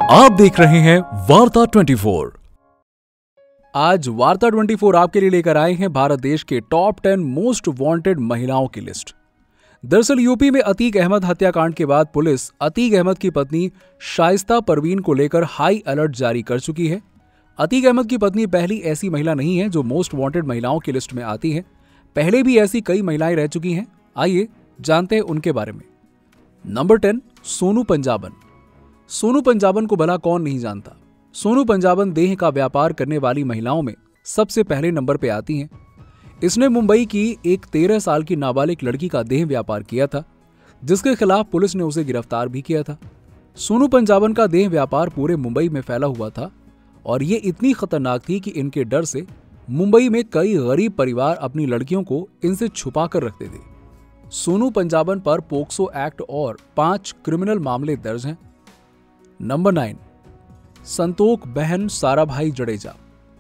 आप देख रहे हैं वार्ता 24। आज वार्ता 24 आपके लिए लेकर आए हैं भारत देश के टॉप 10 मोस्ट वांटेड महिलाओं की लिस्ट। दरअसल यूपी में अतीक अहमद हत्याकांड के बाद पुलिस अतीक अहमद की पत्नी शाइस्ता परवीन को लेकर हाई अलर्ट जारी कर चुकी है। अतीक अहमद की पत्नी पहली ऐसी महिला नहीं है जो मोस्ट वांटेड महिलाओं की लिस्ट में आती है। पहले भी ऐसी कई महिलाएं रह चुकी हैं। आइए जानते हैं उनके बारे में। नंबर 10, सोनू पंजाबन। सोनू पंजाबन को भला कौन नहीं जानता। सोनू पंजाबन देह का व्यापार करने वाली महिलाओं में सबसे पहले नंबर पे आती हैं। इसने मुंबई की एक 13 साल की नाबालिग लड़की का देह व्यापार किया था, जिसके खिलाफ पुलिस ने उसे गिरफ्तार भी किया था। सोनू पंजाबन का देह व्यापार पूरे मुंबई में फैला हुआ था और ये इतनी खतरनाक थी कि इनके डर से मुंबई में कई गरीब परिवार अपनी लड़कियों को इनसे छुपा कर रखते थे। सोनू पंजाबन पर पोक्सो एक्ट और 5 क्रिमिनल मामले दर्ज हैं। नंबर 9, संतोख बहन साराभाई जडेजा।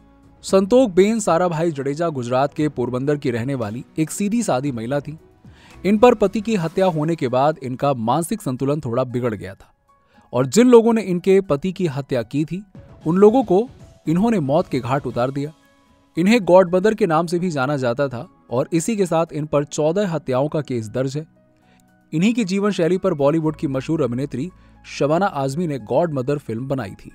संतोख बेन साराभाई जडेजा गुजरात के पोरबंदर की रहने वाली एक सीधी सादी महिला थी। इन पर पति की हत्या होने के बाद इनका मानसिक संतुलन थोड़ा बिगड़ गया था और जिन लोगों ने इनके पति की हत्या की थी उन लोगों को इन्होंने मौत के घाट उतार दिया। इन्हें गॉड मदर के नाम से भी जाना जाता था और इसी के साथ इन पर 14 हत्याओं का केस दर्ज है। इन्हीं की जीवन शैली पर बॉलीवुड की मशहूर अभिनेत्री शबाना आजमी ने गॉड मदर फिल्म बनाई थी।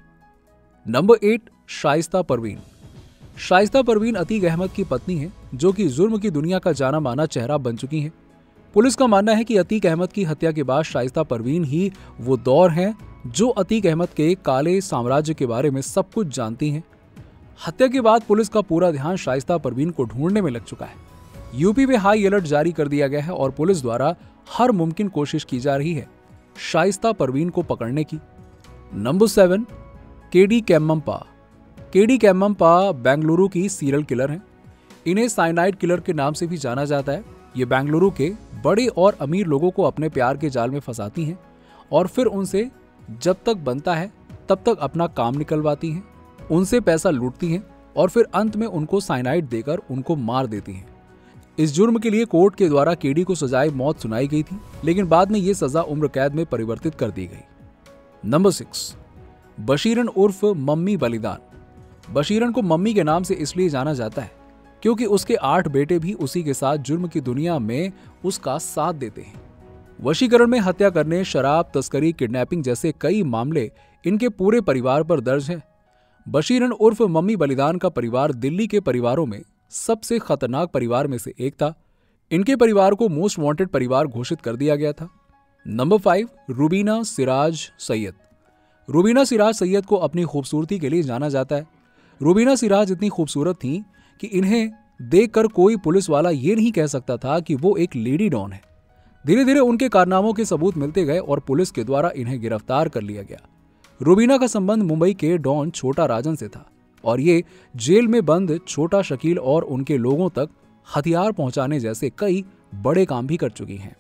नंबर 8, शाइस्ता परवीन। शाइस्ता परवीन अतीक अहमद की पत्नी है जो कि जुर्म की दुनिया का जाना माना चेहरा बन चुकी हैं। पुलिस का मानना है कि अतीक अहमद की हत्या के बाद शाइस्ता परवीन ही वो दौर हैं जो अतीक अहमद के काले साम्राज्य के बारे में सब कुछ जानती हैं। हत्या के बाद पुलिस का पूरा ध्यान शाइस्ता परवीन को ढूंढने में लग चुका है। यूपी में हाई अलर्ट जारी कर दिया गया है और पुलिस द्वारा हर मुमकिन कोशिश की जा रही है शाइस्ता परवीन को पकड़ने की। Number 7, KD Kemmappa. KD Kemmappa Bengaluru की सीरियल किलर हैं। इन्हें साइनाइड किलर के नाम से भी जाना जाता है। ये बेंगलुरु के बड़े और अमीर लोगों को अपने प्यार के जाल में फंसाती हैं और फिर उनसे जब तक बनता है तब तक अपना काम निकलवाती हैं, उनसे पैसा लूटती हैं और फिर अंत में उनको साइनाइड देकर उनको मार देती हैं। इस जुर्म के लिए कोर्ट के द्वारा केडी को सजाए मौत सुनाई गई थी, लेकिन बाद में यह सजा उम्र कैद में परिवर्तित कर दी गई। नंबर 6, बशीरन उर्फ मम्मी बलिदान। बशीरन को मम्मी के नाम से इसलिए जाना जाता है क्योंकि उसके 8 बेटे भी उसी के साथ जुर्म की दुनिया में उसका साथ देते हैं। वशीकरण में हत्या करने, शराब तस्करी, किडनैपिंग जैसे कई मामले इनके पूरे परिवार पर दर्ज हैं। बशीरन उर्फ मम्मी बलिदान का परिवार दिल्ली के परिवारों में सबसे खतरनाक परिवार में से एक था। इनके परिवार को मोस्ट वांटेड परिवार घोषित कर दिया गया था। नंबर 5, रुबीना सिराज सैयद। रुबीना सिराज सैयद को अपनी खूबसूरती के लिए जाना जाता है। रुबीना सिराज इतनी खूबसूरत थीं कि इन्हें देखकर कोई पुलिस वाला ये नहीं कह सकता था कि वो एक लेडी डॉन है। धीरे धीरे उनके कारनामों के सबूत मिलते गए और पुलिस के द्वारा इन्हें गिरफ्तार कर लिया गया। रुबीना का संबंध मुंबई के डॉन छोटा राजन से था और ये जेल में बंद छोटा शकील और उनके लोगों तक हथियार पहुंचाने जैसे कई बड़े काम भी कर चुकी हैं।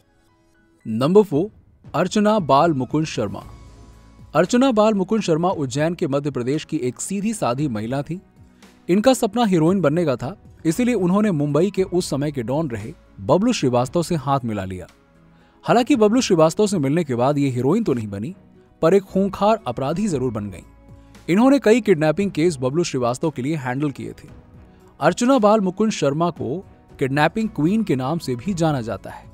नंबर 4, अर्चना बाल मुकुंद शर्मा। अर्चना बाल मुकुंद शर्मा उज्जैन के मध्य प्रदेश की एक सीधी सादी महिला थी। इनका सपना हीरोइन बनने का था, इसीलिए उन्होंने मुंबई के उस समय के डॉन रहे बबलू श्रीवास्तव से हाथ मिला लिया। हालांकि बबलू श्रीवास्तव से मिलने के बाद ये हीरोइन तो नहीं बनी, पर एक खूंखार अपराधी जरूर बन गई। इन्होंने कई किडनैपिंग केस बबलू श्रीवास्तव के लिए हैंडल किए थे। अर्चना बाल मुकुंद शर्मा को किडनैपिंग क्वीन के नाम से भी जाना जाता है।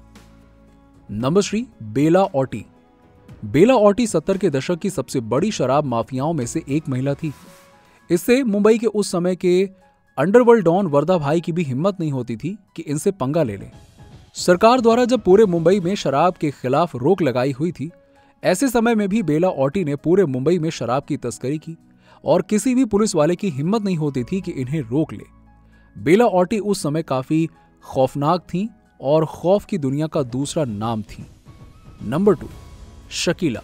नंबर 3, बेला ऑटी। बेला ऑटी 70 के दशक की सबसे बड़ी शराब माफियाओं में से एक महिला थी। इससे मुंबई के उस समय के अंडरवर्ल्ड डॉन वर्दा भाई की भी हिम्मत नहीं होती थी कि इनसे पंगा ले ले। सरकार द्वारा जब पूरे मुंबई में शराब के खिलाफ रोक लगाई हुई थी, ऐसे समय में भी बेला ऑटी ने पूरे मुंबई में शराब की तस्करी की और किसी भी पुलिस वाले की हिम्मत नहीं होती थी कि इन्हें रोक ले। बेला ऑटी उस समय काफी खौफनाक थी और खौफ की दुनिया का दूसरा नाम थी। नंबर 2, शकीला।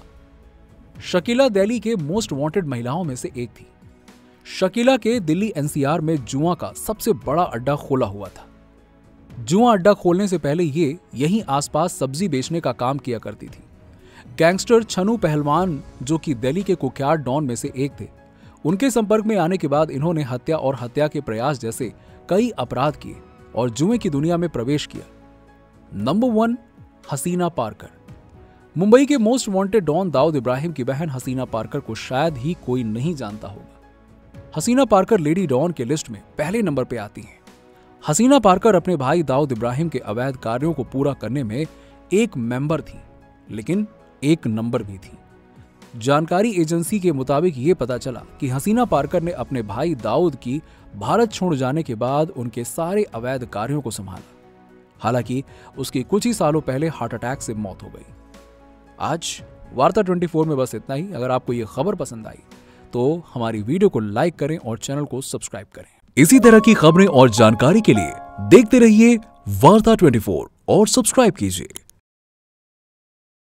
शकीला दिल्ली के मोस्ट वांटेड महिलाओं में से एक थी। शकीला के दिल्ली एनसीआर में जुआ का सबसे बड़ा अड्डा खोला हुआ था। जुआ अड्डा खोलने से पहले ये यहीं आसपास सब्जी बेचने का काम किया करती थी। गैंगस्टर छनू पहलवान, जो कि दिल्ली के कुख्यात डॉन में से एक थे, उनके संपर्क में आने के बाद इन्होंने हत्या और हत्या के प्रयास जैसे कई अपराध किए और जुए की दुनिया में प्रवेश किया। नंबर 1, हसीना पारकर। मुंबई के most wanted don Dawood Ibrahim की बहन हसीना पारकर को शायद ही कोई नहीं जानता होगा। हसीना पारकर लेडी डॉन के लिस्ट में पहले नंबर पे आती हैं। हसीना पारकर अपने भाई दाऊद इब्राहिम के अवैध कार्यों को पूरा करने में एक मेंबर थी, लेकिन एक नंबर भी थी। जानकारी एजेंसी के मुताबिक ये पता चला कि हसीना पारकर ने अपने भाई दाऊद की भारत छोड़ जाने के बाद उनके सारे अवैध कार्यों को संभाला। हालांकि उसकी कुछ ही सालों पहले हार्ट अटैक से मौत हो गई। आज वार्ता 24 में बस इतना ही। अगर आपको ये खबर पसंद आई तो हमारी वीडियो को लाइक करें और चैनल को सब्सक्राइब करें। इसी तरह की खबरें और जानकारी के लिए देखते रहिए वार्ता 24 और सब्सक्राइब कीजिए।